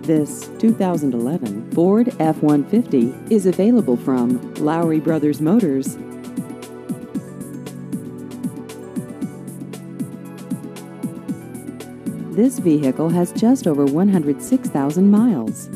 This 2011 Ford F-150 is available from Lowry Brothers Motors. This vehicle has just over 106,000 miles.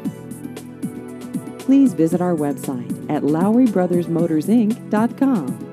Please visit our website at LowryBrothersMotorsInc.com.